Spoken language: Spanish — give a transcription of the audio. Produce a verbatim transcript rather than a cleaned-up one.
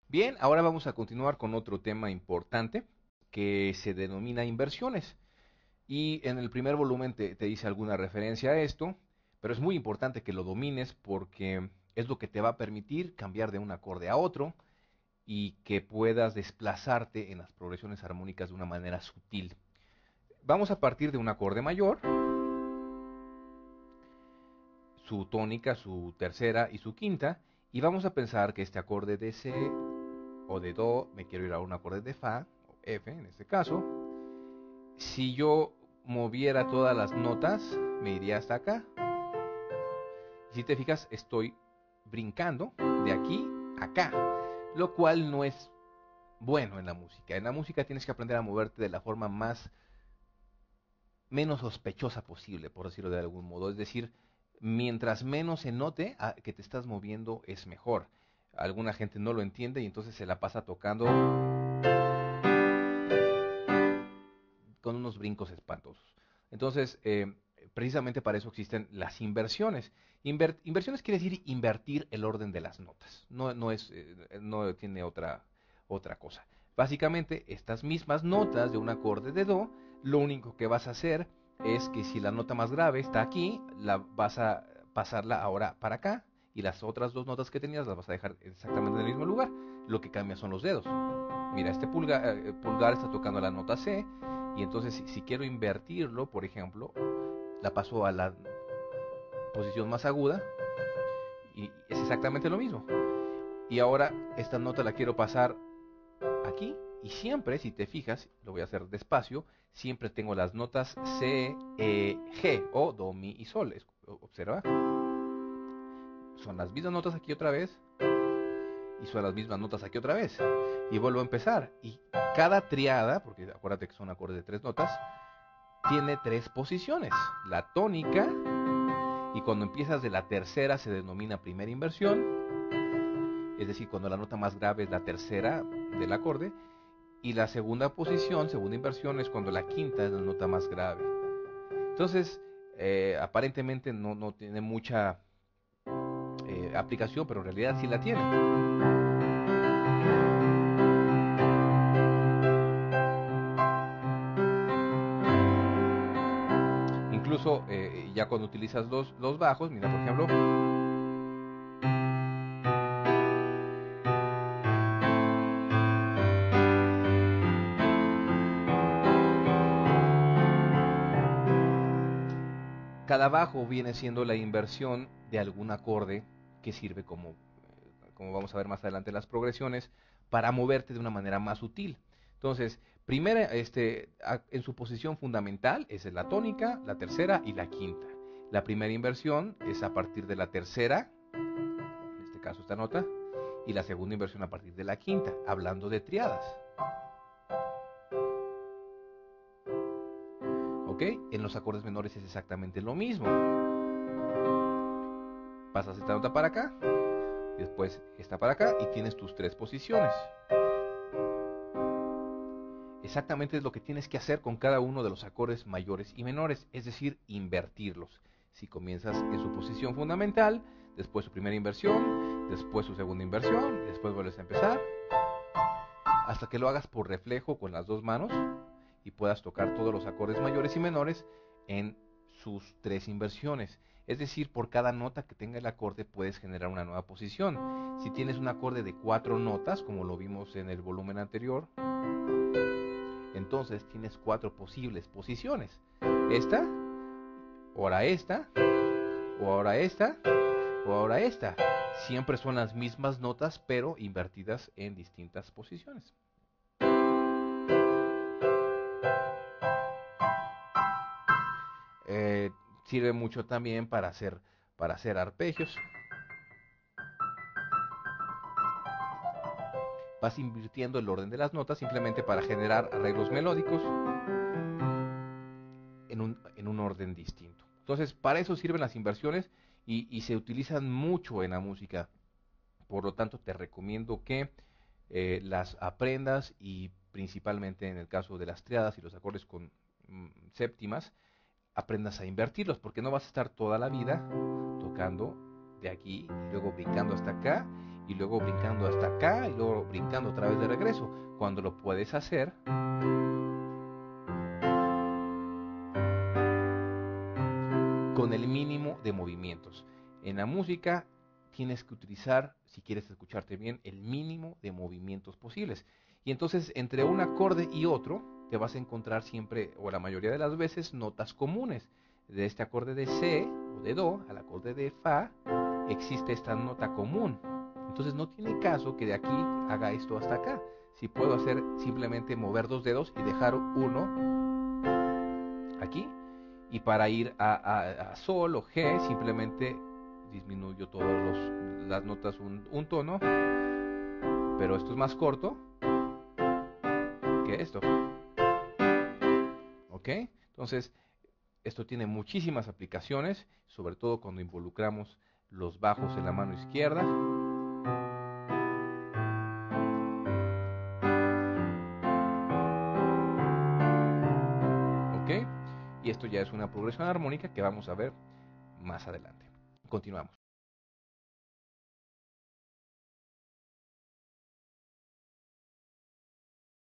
Bien, ahora vamos a continuar con otro tema importante que se denomina inversiones. Y en el primer volumen te, te hice alguna referencia a esto, pero es muy importante que lo domines porque es lo que te va a permitir cambiar de un acorde a otro y que puedas desplazarte en las progresiones armónicas de una manera sutil. Vamos a partir de un acorde mayor, su tónica, su tercera y su quinta, y vamos a pensar que este acorde de C o de Do, me quiero ir a un acorde de Fa, o F en este caso. Si yo moviera todas las notas, me iría hasta acá. Si te fijas, estoy brincando de aquí a acá, lo cual no es bueno en la música. En la música tienes que aprender a moverte de la forma más menos sospechosa posible, por decirlo de algún modo. Es decir, mientras menos se note a, que te estás moviendo, es mejor. Alguna gente no lo entiende y entonces se la pasa tocando con unos brincos espantosos. Entonces, eh, precisamente para eso existen las inversiones. Inver inversiones quiere decir invertir el orden de las notas. No, no, es, eh, no tiene otra, otra cosa. Básicamente, estas mismas notas de un acorde de Do, lo único que vas a hacer es que si la nota más grave está aquí, la vas a pasarla ahora para acá y las otras dos notas que tenías las vas a dejar exactamente en el mismo lugar. Lo que cambia son los dedos. Mira, este pulgar, eh, pulgar está tocando la nota C y entonces si, si quiero invertirlo, por ejemplo, la paso a la posición más aguda y es exactamente lo mismo. Y ahora esta nota la quiero pasar aquí y siempre, si te fijas, lo voy a hacer despacio, siempre tengo las notas C, E, G o Do, Mi y Sol. Observa, son las mismas notas aquí otra vez y son las mismas notas aquí otra vez. Y vuelvo a empezar. Y cada triada, porque acuérdate que son acordes de tres notas, tiene tres posiciones. La tónica, y cuando empiezas de la tercera se denomina primera inversión, es decir, cuando la nota más grave es la tercera del acorde, y la segunda posición, segunda inversión, es cuando la quinta es la nota más grave. Entonces, eh, aparentemente no, no tiene mucha eh, aplicación, pero en realidad sí la tiene. Incluso eh, ya cuando utilizas los, los bajos, mira por ejemplo, cada bajo viene siendo la inversión de algún acorde que sirve como, como vamos a ver más adelante en las progresiones, para moverte de una manera más sutil. Entonces, primera, este, en su posición fundamental es la tónica, la tercera y la quinta. La primera inversión es a partir de la tercera, en este caso esta nota, y la segunda inversión a partir de la quinta, hablando de triadas. ¿Ok? En los acordes menores es exactamente lo mismo. Pasas esta nota para acá, después esta para acá y tienes tus tres posiciones. Exactamente es lo que tienes que hacer con cada uno de los acordes mayores y menores, es decir, invertirlos. Si comienzas en su posición fundamental, después su primera inversión, después su segunda inversión, después vuelves a empezar, hasta que lo hagas por reflejo con las dos manos y puedas tocar todos los acordes mayores y menores en sus tres inversiones. Es decir, por cada nota que tenga el acorde puedes generar una nueva posición. Si tienes un acorde de cuatro notas, como lo vimos en el volumen anterior, entonces tienes cuatro posibles posiciones. Esta, ahora esta, o ahora esta, o ahora esta. Siempre son las mismas notas, pero invertidas en distintas posiciones. Eh, sirve mucho también para hacer, para hacer arpegios. Vas invirtiendo el orden de las notas simplemente para generar arreglos melódicos en un, en un orden distinto. Entonces, para eso sirven las inversiones y, y se utilizan mucho en la música. Por lo tanto, te recomiendo que eh, las aprendas y principalmente en el caso de las triadas y los acordes con mm, séptimas, aprendas a invertirlos, porque no vas a estar toda la vida tocando de aquí y luego brincando hasta acá y luego brincando hasta acá y luego brincando otra vez de regreso, cuando lo puedes hacer con el mínimo de movimientos. En la música tienes que utilizar, si quieres escucharte bien, el mínimo de movimientos posibles. Y entonces entre un acorde y otro te vas a encontrar siempre, o la mayoría de las veces, notas comunes. De este acorde de C o de Do al acorde de Fa existe esta nota común. Entonces no tiene caso que de aquí haga esto hasta acá. Si puedo hacer simplemente mover dos dedos y dejar uno aquí, y para ir a, a, a Sol o G simplemente disminuyo todas las notas un, un tono, pero esto es más corto que esto. ¿Ok? Entonces, esto tiene muchísimas aplicaciones, sobre todo cuando involucramos los bajos en la mano izquierda. ¿Ok? Y esto ya es una progresión armónica que vamos a ver más adelante. Continuamos.